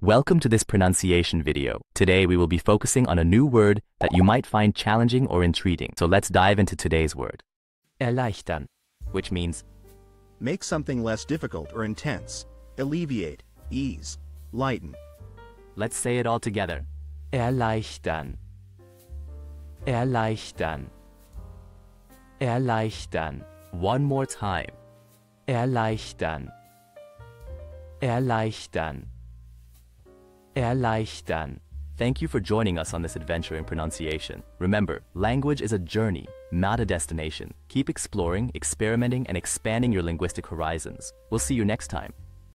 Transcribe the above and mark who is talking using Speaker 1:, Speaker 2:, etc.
Speaker 1: Welcome to this pronunciation video. Today we will be focusing on a new word that you might find challenging or intriguing. So let's dive into today's word. Erleichtern, which means
Speaker 2: make something less difficult or intense, alleviate, ease, lighten.
Speaker 1: Let's say it all together. Erleichtern. Erleichtern. Erleichtern. One more time. Erleichtern. Erleichtern. Erleichtern. Thank you for joining us on this adventure in pronunciation. Remember, language is a journey, not a destination. Keep exploring, experimenting, and expanding your linguistic horizons. We'll see you next time.